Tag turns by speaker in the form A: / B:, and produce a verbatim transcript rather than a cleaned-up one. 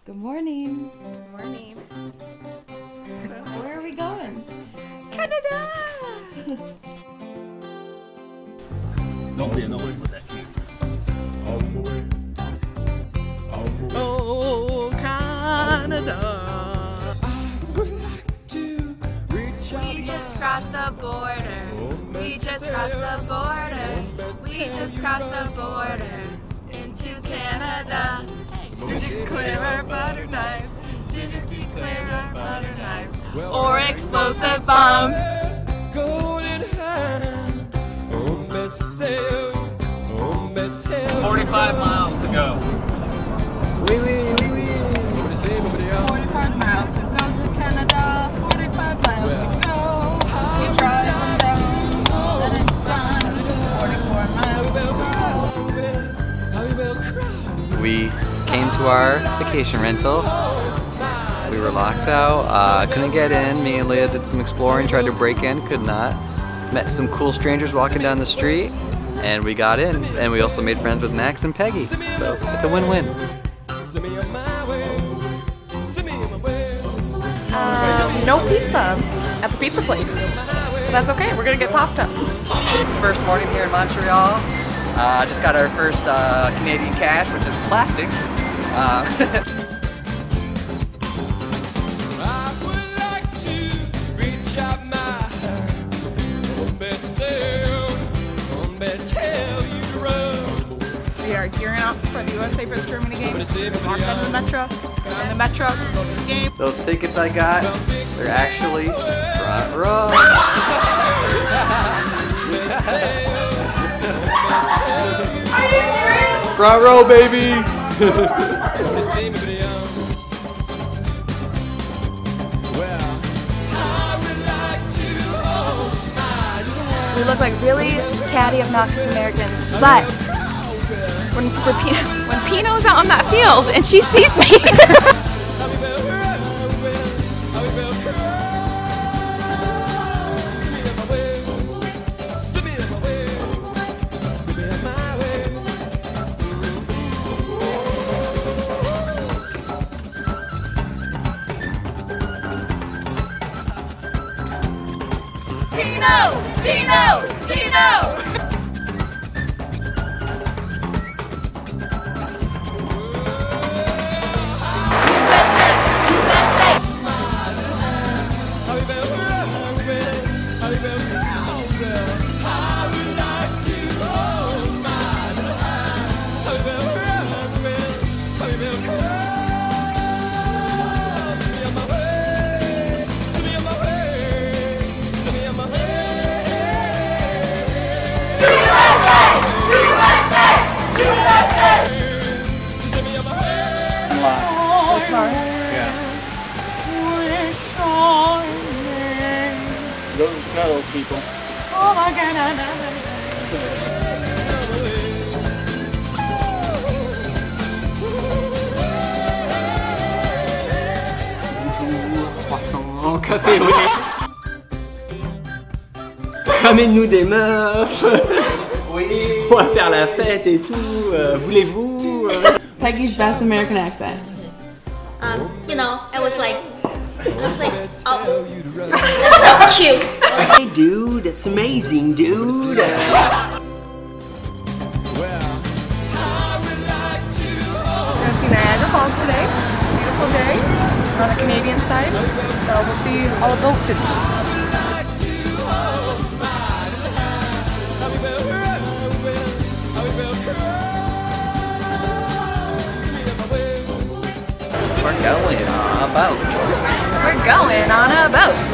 A: Good morning.
B: Good morning.
A: Where are we going?
B: Canada!
C: Nobody in the way with that cute.
B: Oh, Canada!
D: We just crossed the border. We just crossed the border. We just crossed the border into Canada. Did you declare our butter knives? Did you declare our butter knives? Or explosive bombs?
C: forty-five miles to go.
D: forty-five miles to go to Canada. forty-five miles to go. You drive one day, then it's done. forty-four miles to go.
E: We came to our vacation rental. We were locked out, uh, couldn't get in. Me and Leah did some exploring, tried to break in, could not. Met some cool strangers walking down the street, and we got in. And we also made friends with Max and Peggy, so it's a win-win.
B: Um, no pizza at the pizza place. But that's okay, we're gonna get pasta.
E: First morning here in Montreal. Uh, just got our first uh, Canadian cash, which is plastic. Uh,
D: We are gearing up for the U S A versus Germany game. Walk down to the metro. Get on the metro. Go to the game.
E: those tickets I got, they're actually front row.
D: Are you serious?
E: Front row, baby!
D: We look like really catty, obnoxious Americans, but when when, P when Pino's out on that field and she sees me, Pino, Pino, Pino.
C: Those metal people.
D: Oh my God.
F: Croissant, café, oui. Ramène-nous des meufs. Oui. On va faire la fête et tout. Euh, Voulez-vous euh...
A: Peggy's best American accent.
G: Um, you know, I was like, I was like, oh, that's so cute.
F: Hey, dude, that's amazing, dude. Uh,
B: We're gonna see Niagara Falls today. Beautiful day. We're on the Canadian side, so we'll see all about it.
E: We're going on a boat.
D: We're going on a boat.